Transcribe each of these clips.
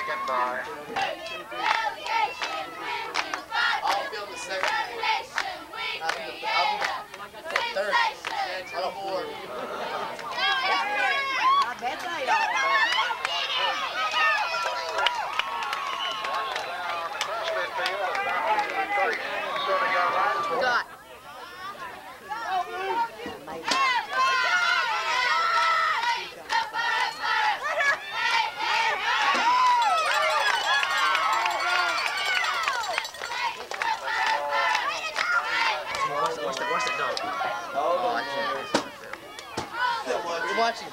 second by. I'll film the second one. I'll be third. On the board. I bet they are. Got. Watch that dog. Oh, I can't. You're watching.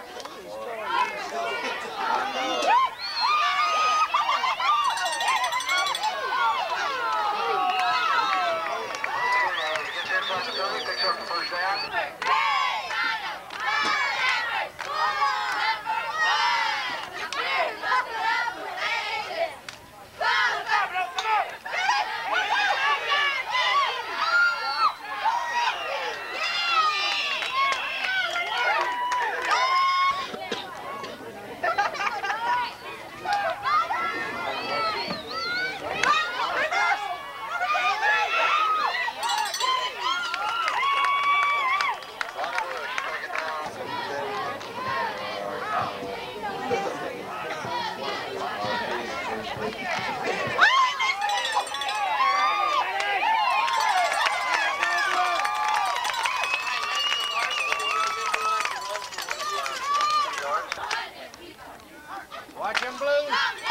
Watch him, Blue.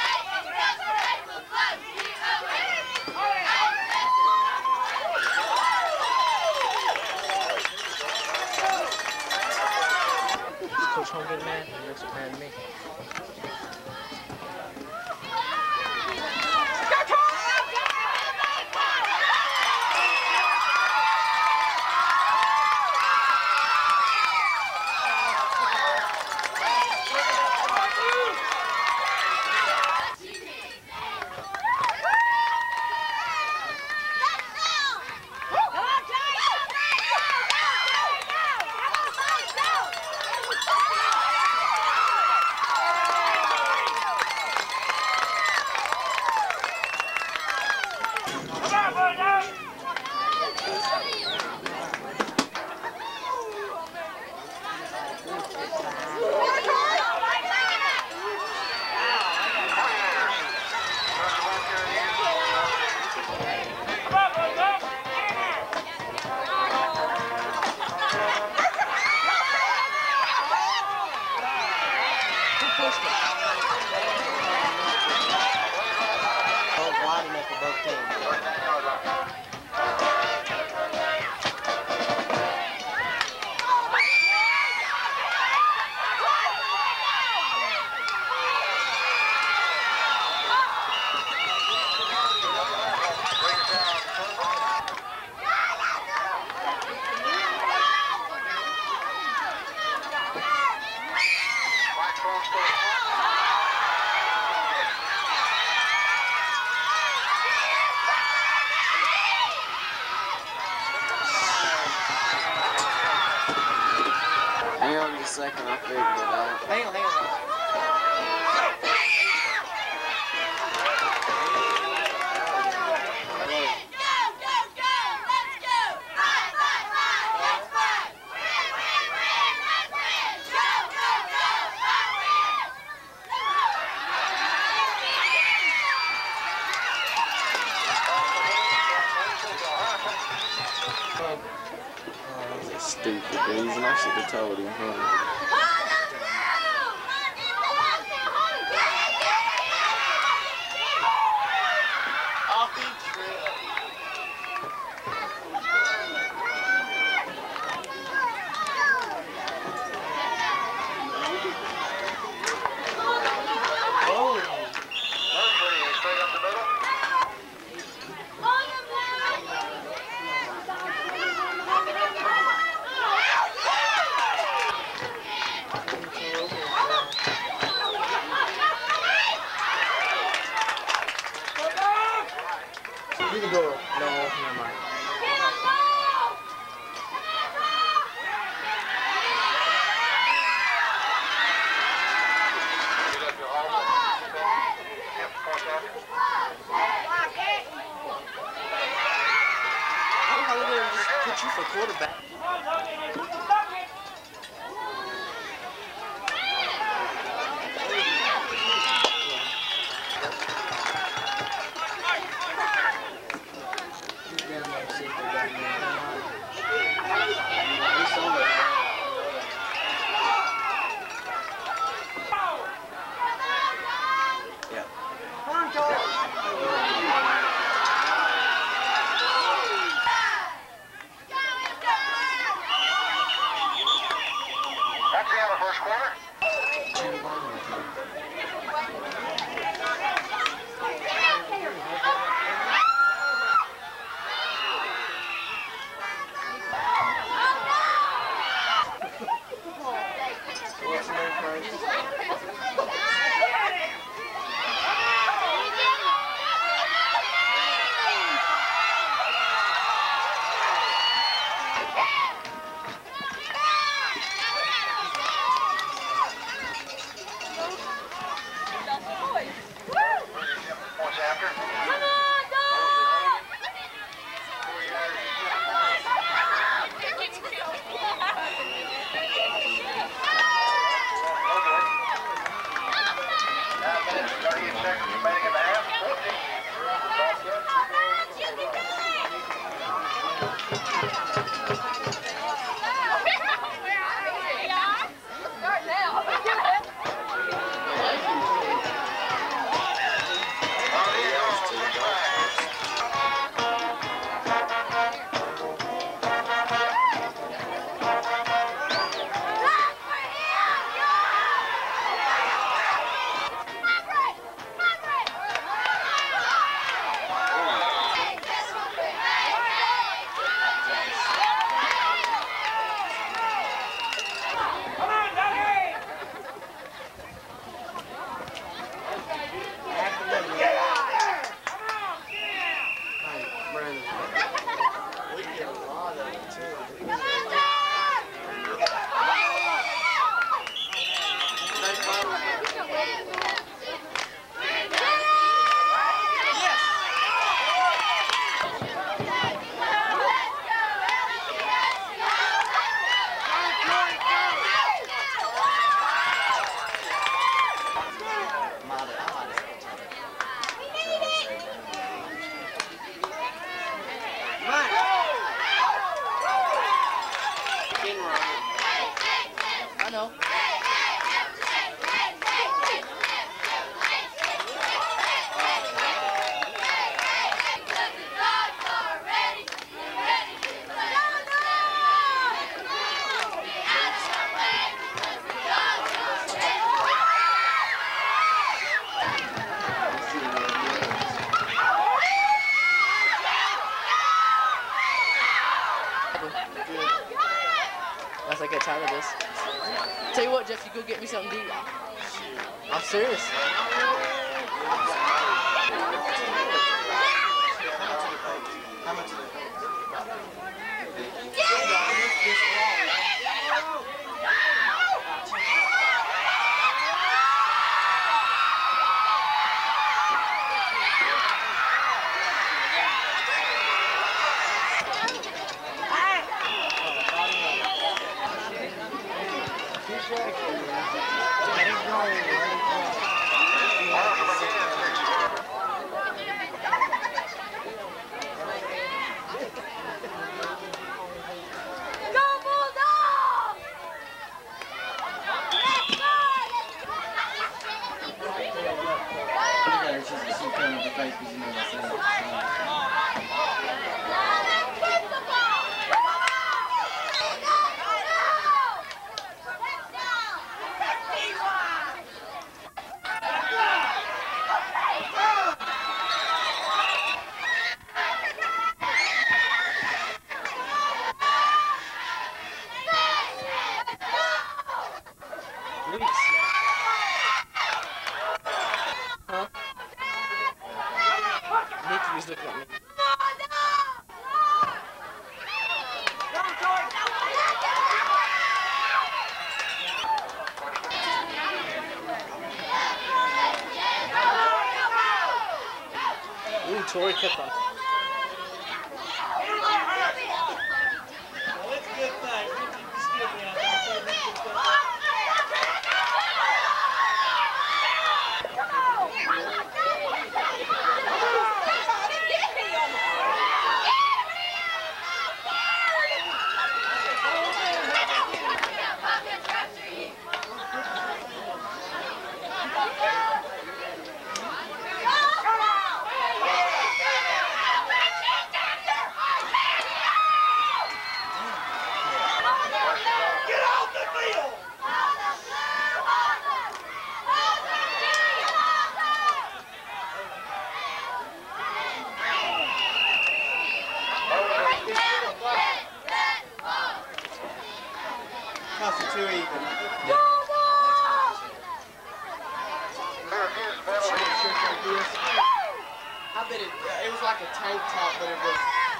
Coach home getting mad? He looks mad at me. Hang on just a second, I'll figure it out. Hang on, hang on. Stupid reason, I should have told him, huh? You can go. No, never mind. for quarterback. That's the end of the first quarter. Points after. Now, minutes, 38 seconds remaining in the half. Once I get tired of this. Tell you what, Jeff, you go get me something to eat. I'm serious. How much is it? Nikki's looking at me. Ooh, Tori kept on. Yes. I bet it was like a tank top, but it was.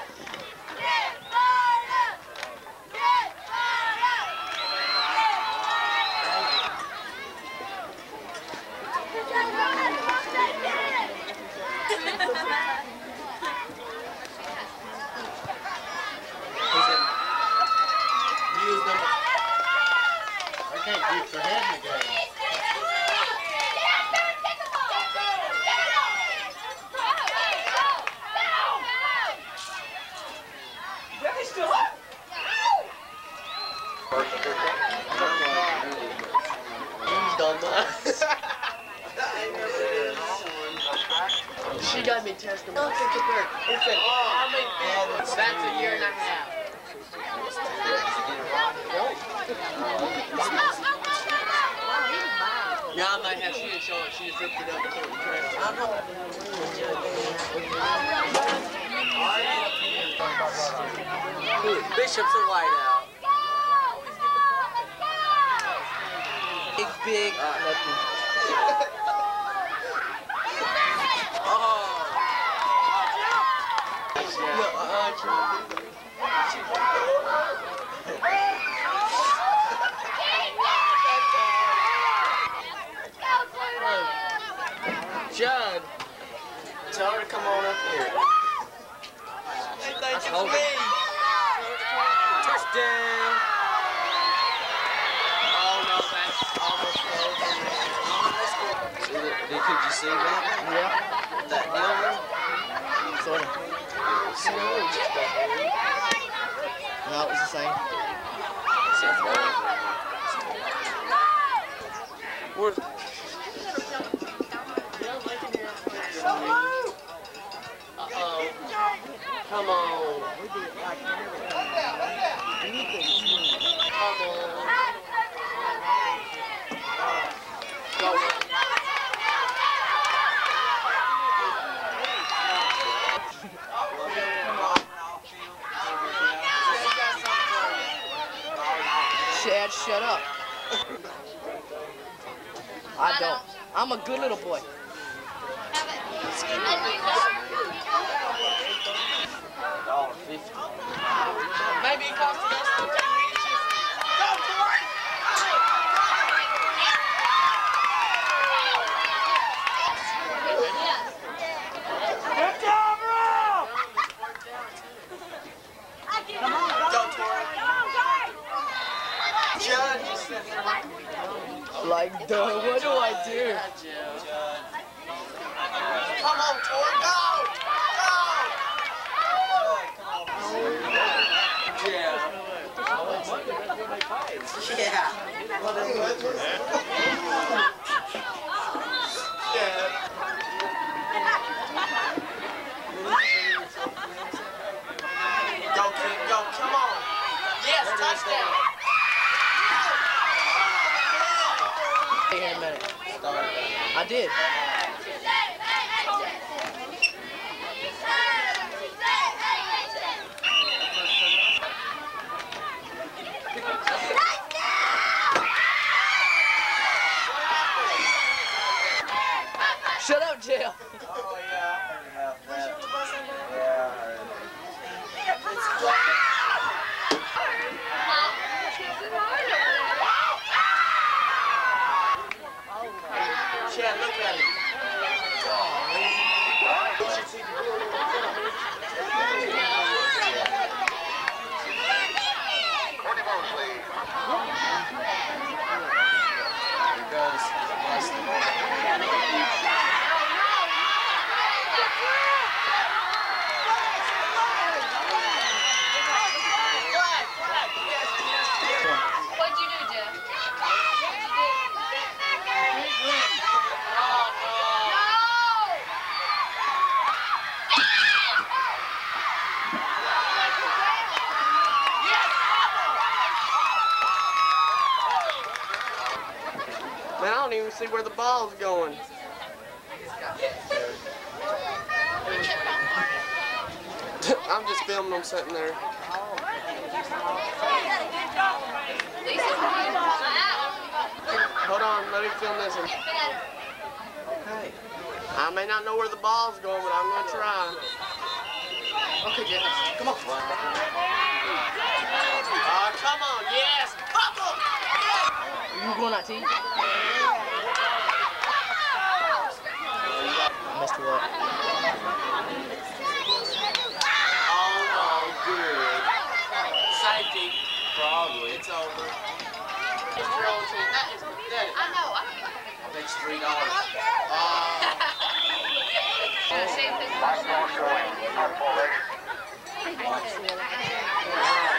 I can't keep their head in the game. She got me testing. It's that's a year and a half. Yeah, I might have. She didn't show it. She just ripped it up and put it in the trash. Bishop's a whiteout. Big. Nothing. Judd, tell her to come on up here. That's holding. Touchdown. Oh no, that's almost close. Could you see that? Yeah. That hill? Sort of. No, it was the same. Where's come on. Come on. Go. Chad, shut up. I don't. I'm a good little boy. Maybe it costs us 2 inches. Go for it! Good job, Rob! Come on, go, Tori. Judd just said like, duh, what do I do? Come on, Tori, go! Yeah. Go, kid, go, come on. Yes, touchdown. Here in a minute. I did. Shut up, Jill. Oh, yeah, I heard about that. Yeah, I heard it. Chad, look at him. Courtney Mosley. Here goes. What'd you do, Jeff? Man, I don't even see where the ball's going. I'm just filming them sitting there. Hold on, let me film this one. Okay. I I may not know where the ball's going, but I'm gonna try. Okay, Jeff. Come on. Come on, yes! Bubble! You going out to eat? Messed her up. Oh, good. Safety. Probably. It's over. It's your own team. That is pathetic. I know. That's $3. Black Ball showing. Hardball ready.